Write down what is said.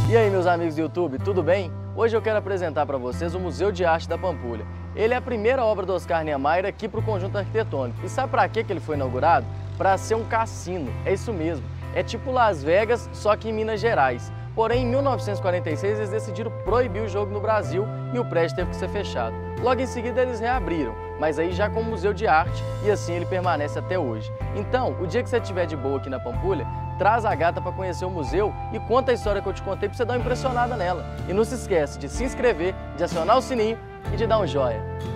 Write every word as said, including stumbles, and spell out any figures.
E aí, meus amigos do YouTube, tudo bem? Hoje eu quero apresentar para vocês o Museu de Arte da Pampulha. Ele é a primeira obra do Oscar Niemeyer aqui para o conjunto arquitetônico. E sabe para que ele foi inaugurado? Para ser um cassino, é isso mesmo. É tipo Las Vegas, só que em Minas Gerais. Porém, em mil novecentos e quarenta e seis, eles decidiram proibir o jogo no Brasil e o prédio teve que ser fechado. Logo em seguida, eles reabriram, mas aí já como museu de arte, e assim ele permanece até hoje. Então, o dia que você estiver de boa aqui na Pampulha, traz a gata para conhecer o museu e conta a história que eu te contei para você dar uma impressionada nela. E não se esquece de se inscrever, de acionar o sininho e de dar um joia.